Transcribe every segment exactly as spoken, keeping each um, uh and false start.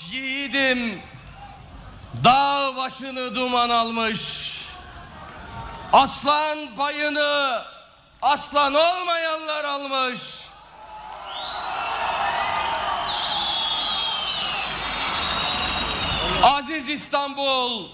yiğidim dağ başını duman almış. Aslan payını aslan olmayanlar almış. Aziz İstanbul,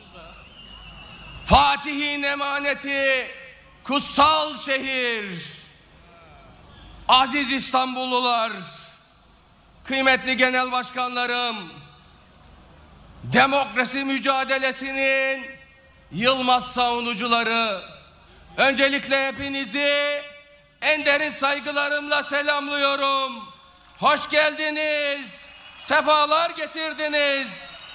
Fatih'in emaneti, kutsal şehir. Aziz İstanbullular, kıymetli genel başkanlarım, demokrasi mücadelesinin yılmaz savunucuları, öncelikle hepinizi en derin saygılarımla selamlıyorum. Hoş geldiniz, sefalar getirdiniz.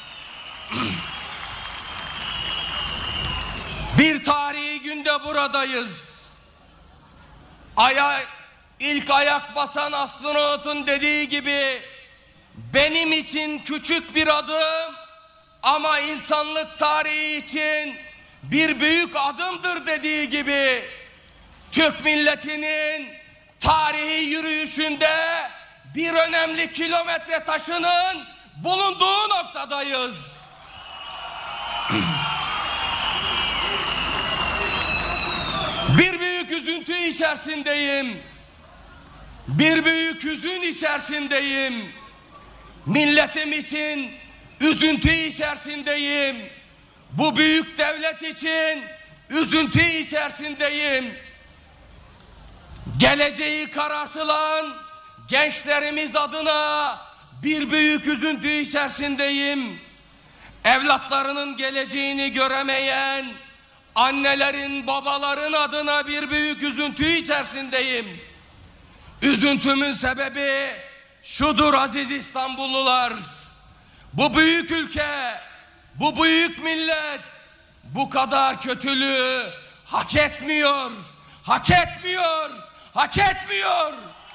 Bir tarihi günde buradayız. Aya ilk ayak basan astronotun dediği gibi, benim için küçük bir adım ama insanlık tarihi için bir büyük adımdır dediği gibi, Türk milletinin tarihi yürüyüşünde bir önemli kilometre taşının bulunduğu noktadayız. Bir büyük üzüntü içerisindeyim. Bir büyük hüzün içerisindeyim. Milletim için üzüntü içerisindeyim. Bu büyük devlet için üzüntü içerisindeyim. Geleceği karartılan gençlerimiz adına bir büyük üzüntü içerisindeyim. Evlatlarının geleceğini göremeyen annelerin, babaların adına bir büyük üzüntü içerisindeyim. Üzüntümün sebebi şudur aziz İstanbullular. Bu büyük ülke, bu büyük millet bu kadar kötülüğü hak etmiyor. Hak etmiyor. Hak etmiyor.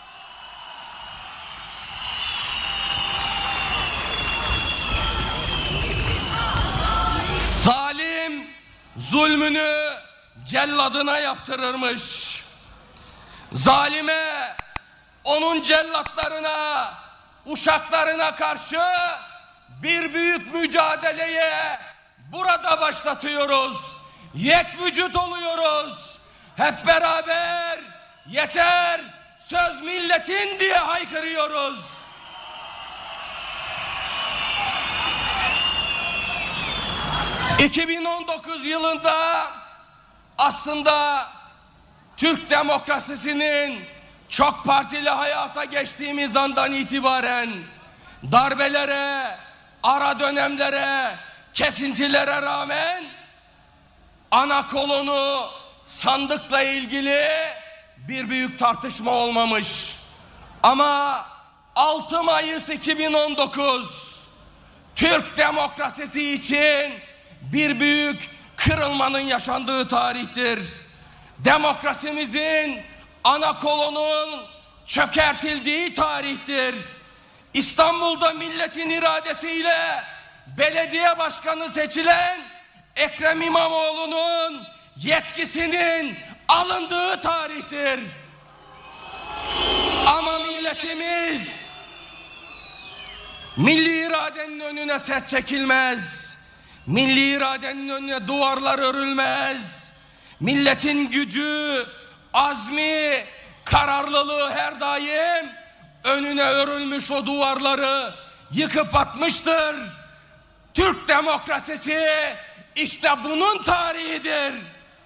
Zalim zulmünü celladına yaptırırmış. Zalime, onun cellatlarına, uşaklarına karşı bir büyük mücadeleye burada başlatıyoruz. Yek vücut oluyoruz. Hep beraber yeter, söz milletin diye haykırıyoruz. iki bin on dokuz yılında aslında Türk demokrasisinin çok partili hayata geçtiğimiz andan itibaren darbelere, ara dönemlere, kesintilere rağmen ana kolonu sandıkla ilgili bir büyük tartışma olmamış. Ama altı Mayıs iki bin on dokuz Türk demokrasisi için bir büyük kırılmanın yaşandığı tarihtir. Demokrasimizin ana kolonun çökertildiği tarihtir. İstanbul'da milletin iradesiyle belediye başkanı seçilen Ekrem İmamoğlu'nun yetkisinin alındığı tarihtir. Ama milletimiz milli iradenin önüne set çekilmez. Milli iradenin önüne duvarlar örülmez. Milletin gücü, azmi, kararlılığı her daim önüne örülmüş o duvarları yıkıp atmıştır. Türk demokrasisi işte bunun tarihidir.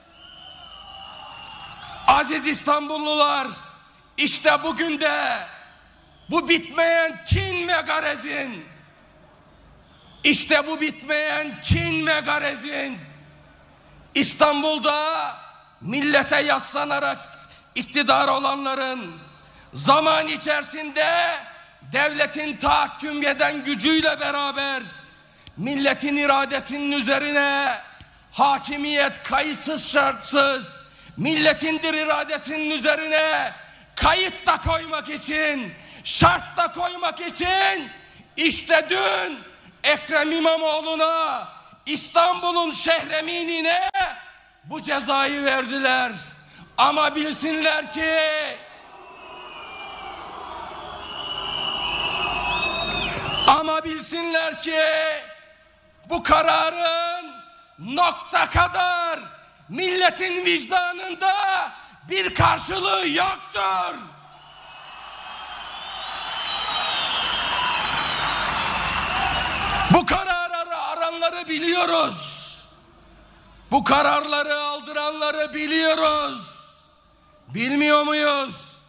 Aziz İstanbullular, işte bugün de bu bitmeyen kin ve garezin, işte bu bitmeyen kin ve garezin İstanbul'da millete yaslanarak iktidar olanların zaman içerisinde devletin tahakküm eden gücüyle beraber milletin iradesinin üzerine hakimiyet kayıtsız şartsız milletindir iradesinin üzerine kayıt da koymak için, şart da koymak için işte dün Ekrem İmamoğlu'na, İstanbul'un şehreminine bu cezayı verdiler. Ama bilsinler ki ama Ama bilsinler ki bu kararın nokta kadar milletin vicdanında bir karşılığı yoktur. Bu kararları aranları biliyoruz. Bu kararları aldıranları biliyoruz. Bilmiyor muyuz?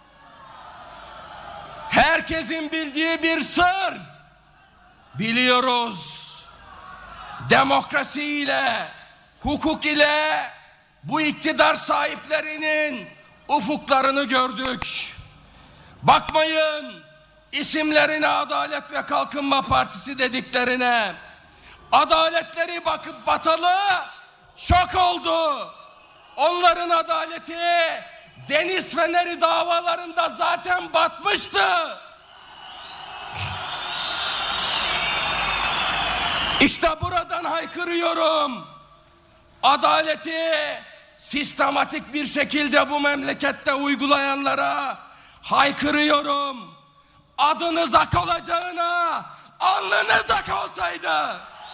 Herkesin bildiği bir sır. Biliyoruz. Demokrasi ile, hukuk ile bu iktidar sahiplerinin ufuklarını gördük. Bakmayın isimlerine Adalet ve Kalkınma Partisi dediklerine. Adaletleri bakıp batalı şok oldu. Onların adaleti Deniz Feneri davalarında zaten batmıştı. İşte buradan haykırıyorum. Adaleti sistematik bir şekilde bu memlekette uygulayanlara haykırıyorum. Adınız ak olacağına alnınız ak olsaydı.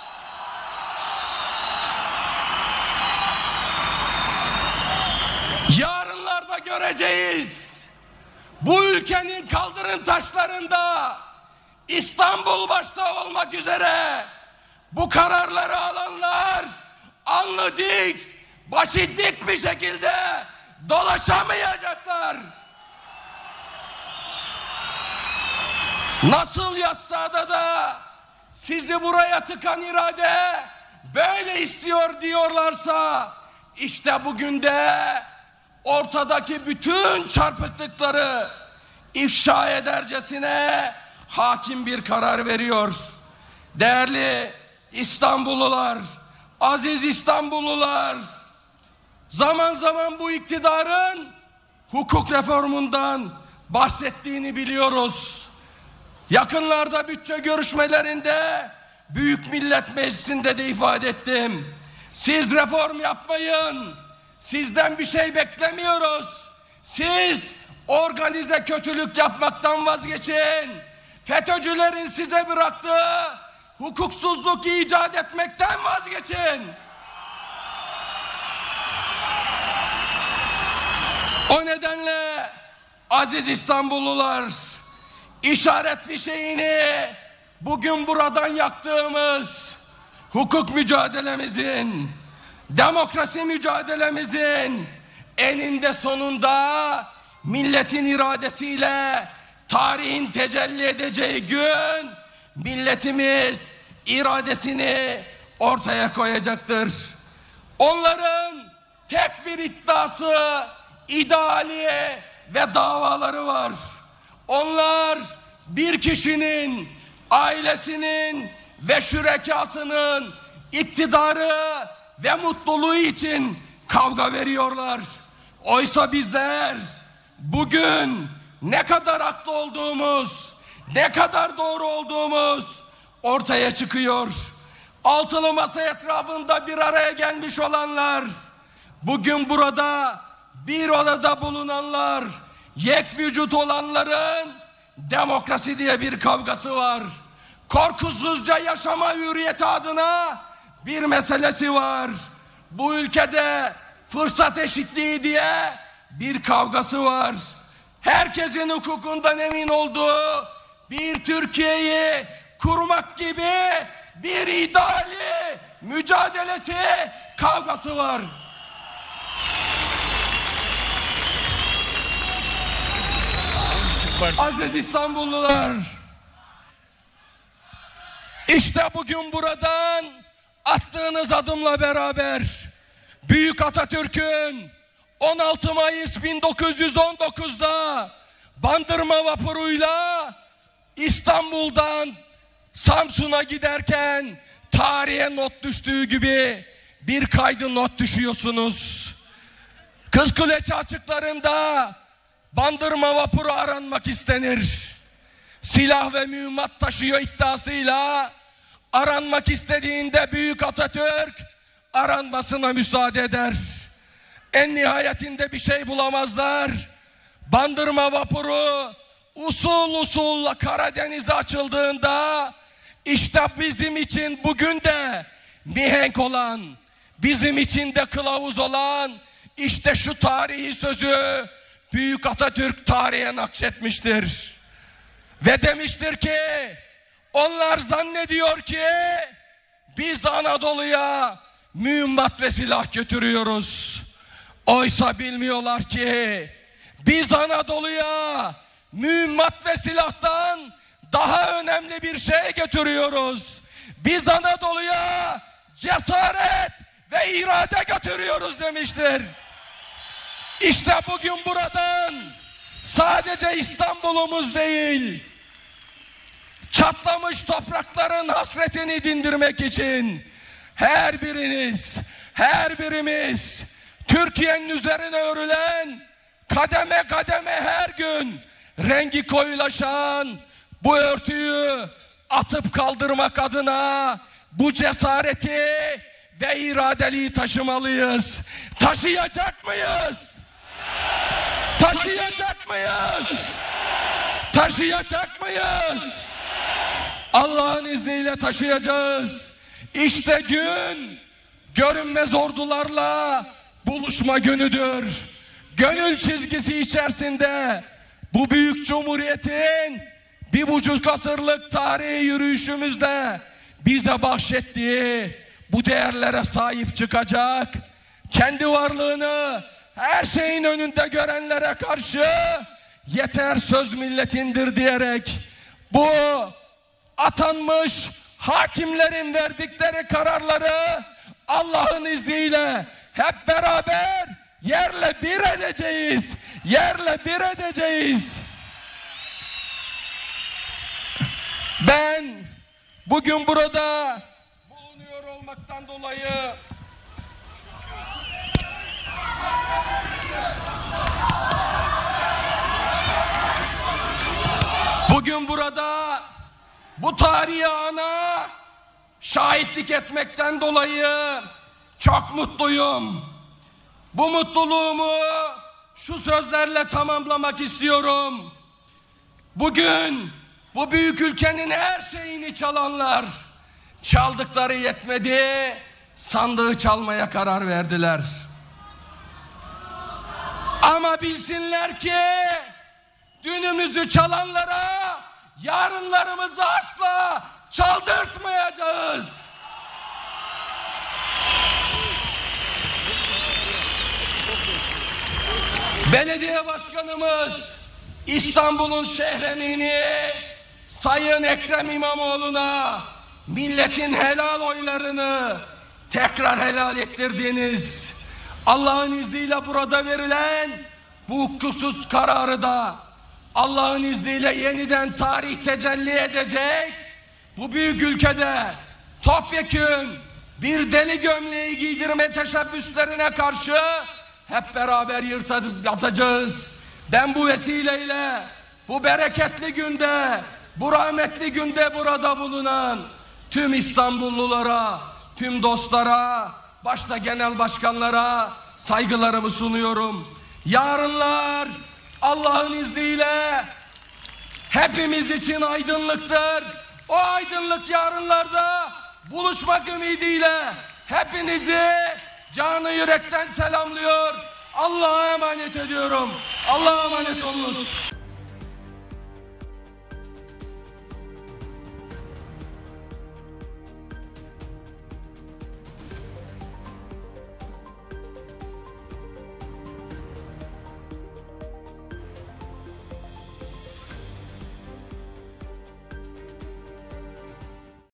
Yarınlarda göreceğiz. Bu ülkenin kaldırım taşlarında İstanbul başta olmak üzere bu kararları alanlar alnı dik, başı dik bir şekilde dolaşamayacaklar. Nasıl yassada da sizi buraya tıkan irade böyle istiyor diyorlarsa, işte bugün de ortadaki bütün çarpıklıkları ifşa edercesine hakim bir karar veriyor. Değerli İstanbullular, aziz İstanbullular, zaman zaman bu iktidarın hukuk reformundan bahsettiğini biliyoruz. Yakınlarda bütçe görüşmelerinde Büyük Millet Meclisi'nde de ifade ettim. Siz reform yapmayın. Sizden bir şey beklemiyoruz. Siz organize kötülük yapmaktan vazgeçin. FETÖ'cülerin size bıraktığı hukuksuzluk icat etmekten vazgeçin. O nedenle aziz İstanbullular, işaret fişeğini bugün buradan yaktığımız hukuk mücadelemizin, demokrasi mücadelemizin eninde sonunda milletin iradesiyle tarihin tecelli edeceği gün milletimiz iradesini ortaya koyacaktır. Onların tek bir iddiası, ideali ve davaları var. Onlar bir kişinin, ailesinin ve şürekasının iktidarı ve mutluluğu için kavga veriyorlar. Oysa bizler bugün ne kadar haklı olduğumuz, ne kadar doğru olduğumuz ortaya çıkıyor. Altılı masa etrafında bir araya gelmiş olanlar, bugün burada bir odada bulunanlar, yek vücut olanların demokrasi diye bir kavgası var. Korkusuzca yaşama hürriyeti adına bir meselesi var. Bu ülkede fırsat eşitliği diye bir kavgası var. Herkesin hukukundan emin olduğu bir Türkiye'yi kurmak gibi bir ideali, mücadelesi, kavgası var. Aziz İstanbullular, işte bugün buradan attığınız adımla beraber Büyük Atatürk'ün on altı Mayıs bin dokuz yüz on dokuz'da Bandırma vapuruyla İstanbul'dan Samsun'a giderken tarihe not düştüğü gibi bir kaydı not düşüyorsunuz. Kızkuleç açıklarında Bandırma vapuru aranmak istenir. Silah ve mühimmat taşıyor iddiasıyla aranmak istediğinde Büyük Atatürk aranmasına müsaade eder. En nihayetinde bir şey bulamazlar. Bandırma vapuru usul usul Karadeniz'e açıldığında işte bizim için bugün de mihenk olan, bizim için de kılavuz olan işte şu tarihi sözü Büyük Atatürk tarihe nakşetmiştir. Ve demiştir ki onlar zannediyor ki biz Anadolu'ya mühimmat ve silah götürüyoruz. Oysa bilmiyorlar ki biz Anadolu'ya mühimmat ve silahtan daha önemli bir şey götürüyoruz. Biz Anadolu'ya cesaret ve irade götürüyoruz demiştir. İşte bugün buradan sadece İstanbul'umuz değil, çatlamış toprakların hasretini dindirmek için her biriniz, her birimiz Türkiye'nin üzerine örülen kademe kademe her gün rengi koyulaşan bu örtüyü atıp kaldırmak adına bu cesareti ve iradeliği taşımalıyız. Taşıyacak mıyız? Taşıyacak mıyız? Taşıyacak mıyız? Allah'ın izniyle taşıyacağız. İşte gün görünmez ordularla buluşma günüdür. Gönül çizgisi içerisinde bu büyük cumhuriyetin bir buçuk asırlık tarihi yürüyüşümüzde bize bahşettiği bu değerlere sahip çıkacak, kendi varlığını her şeyin önünde görenlere karşı yeter söz milletindir diyerek bu atanmış hakimlerin verdikleri kararları Allah'ın izniyle hep beraber yerle bir edeceğiz. Yerle bir edeceğiz. Ben bugün burada bulunuyor olmaktan dolayı bugün burada bu tarihi ana şahitlik etmekten dolayı çok mutluyum. Bu mutluluğumu şu sözlerle tamamlamak istiyorum. Bugün bu büyük ülkenin her şeyini çalanlar, çaldıkları yetmedi, sandığı çalmaya karar verdiler. Ama bilsinler ki dünümüzü çalanlara yarınlarımızı asla çaldırtmayacağız. Belediye başkanımız İstanbul'un şehremini Sayın Ekrem İmamoğlu'na milletin helal oylarını tekrar helal ettirdiniz. Allah'ın izniyle burada verilen bu hukuksuz kararı da Allah'ın izniyle yeniden tarih tecelli edecek. Bu büyük ülkede topyekün bir deli gömleği giydirme teşebbüslerine karşı hep beraber yırtıp atacağız. Ben bu vesileyle bu bereketli günde, bu rahmetli günde burada bulunan tüm İstanbullulara, tüm dostlara, başta genel başkanlara saygılarımı sunuyorum. Yarınlar Allah'ın izniyle hepimiz için aydınlıktır. O aydınlık yarınlarda buluşmak ümidiyle hepinizi canı yürekten selamlıyor. Allah'a emanet ediyorum. Allah'a emanet olunuz.